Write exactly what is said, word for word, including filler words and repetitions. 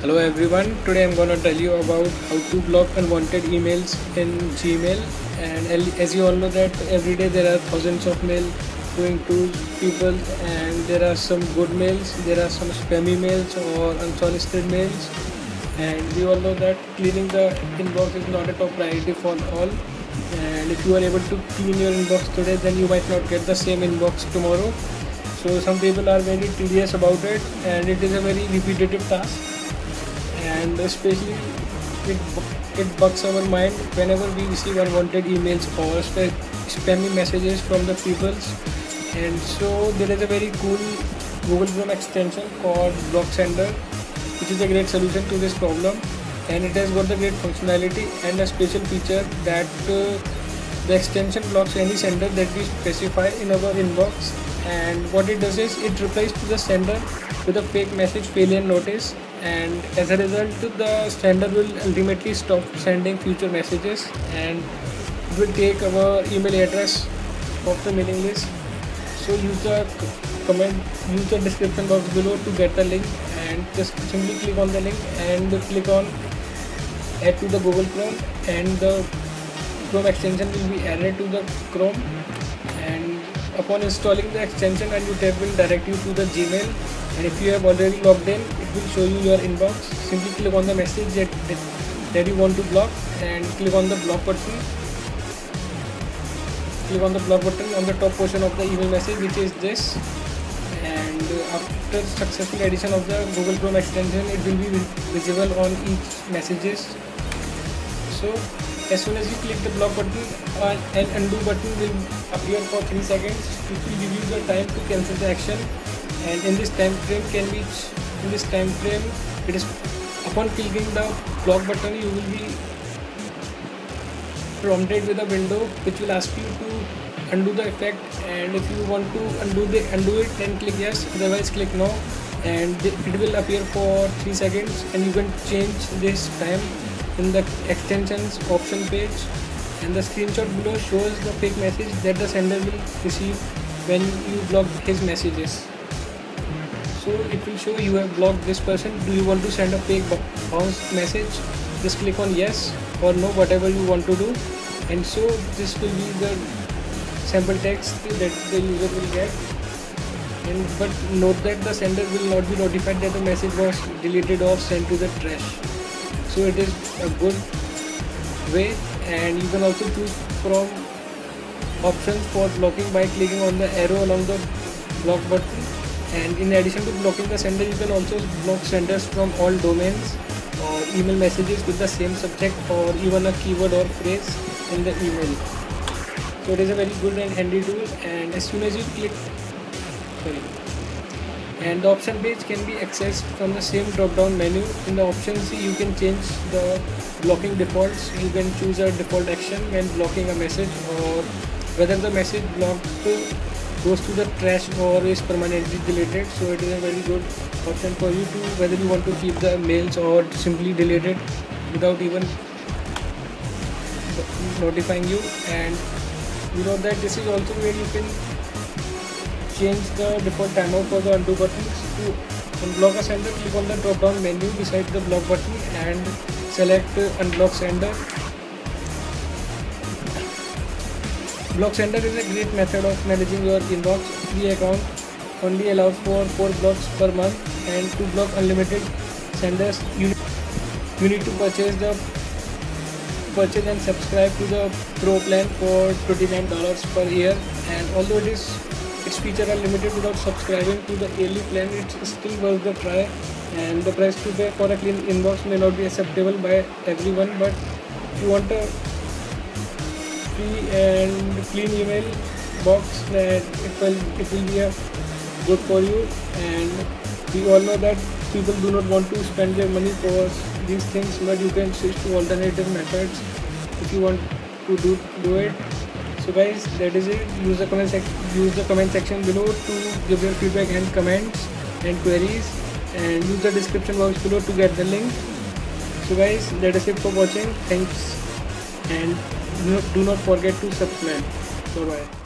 Hello everyone, today I'm gonna tell you about how to block unwanted emails in Gmail. And as you all know that every day there are thousands of mail going to people, and there are some good mails, there are some spammy mails or unsolicited mails. And we all know that cleaning the inbox is not a top priority for all. And if you are able to clean your inbox today, then you might not get the same inbox tomorrow. So some people are very tedious about it, and it is a very repetitive task, and especially it, it bugs our mind whenever we receive unwanted emails or sp- spammy messages from the peoples. And so there is a very cool Google Chrome extension called Block Sender, which is a great solution to this problem, and it has got the great functionality and a special feature that uh, the extension blocks any sender that we specify in our inbox. And what it does is it replies to the sender with a fake message failure notice, and as a result the sender will ultimately stop sending future messages, and it will take our email address of the mailing list. So use the comment use the description box below to get the link, and just simply click on the link and click on add to the Google Chrome, and the Chrome extension will be added to the Chrome. And upon installing the extension, a new tab will direct you to the Gmail, and if you have already logged in, it will show you your inbox. Simply click on the message that, that, that you want to block, and click on the block button. Click on the block button on the top portion of the email message, which is this. And after successful addition of the Google Chrome extension, it will be visible on each messages. So as soon as you click the block button, uh, an undo button will appear for three seconds, which will give you the time to cancel the action. And in this time frame can be in this time frame it is upon clicking the block button, you will be prompted with a window which will ask you to undo the effect. And if you want to undo the undo it, then click yes, otherwise click no, and it will appear for three seconds. And you can change this time in the extensions option page, and the screenshot below shows the fake message that the sender will receive when you block his messages. So it will show you have blocked this person. Do you want to send a fake bounce message? Just click on yes or no, whatever you want to do. And so this will be the sample text that the user will get. And but note that the sender will not be notified that the message was deleted or sent to the trash. So it is a good way, and you can also choose from options for blocking by clicking on the arrow along the block button. And in addition to blocking the sender, you can also block senders from all domains or email messages with the same subject or even a keyword or phrase in the email. So it is a very good and handy tool. And as soon as you click sorry and the option page can be accessed from the same drop down menu. In the options, you can change the blocking defaults. You can choose a default action when blocking a message, or whether the message blocked goes to the trash or is permanently deleted. So it is a very good option for you to whether you want to keep the mails or simply delete it without even notifying you. And you know that this is also where you can change the default timeout for the undo buttons. To unblock a sender, click on the drop down menu beside the block button and select unblock sender. Block sender is a great method of managing your inbox. Free account only allows for four blocks per month, and to block unlimited senders, you need, you need to purchase the purchase and subscribe to the Pro plan for twenty-nine dollars per year. And although it is its features are limited, without subscribing to the yearly plan, it's still worth the try. And the price to pay for a clean inbox may not be acceptable by everyone, but if you want a free and clean email box, that it will it will be a good for you. And we all know that people do not want to spend their money for these things, but you can switch to alternative methods if you want to do do it. So guys, that is it. Use the comment sec use the comment section below to give your feedback and comments and queries, and use the description box below to get the link. So guys, that is it for watching. Thanks, and do not forget to subscribe. Bye bye.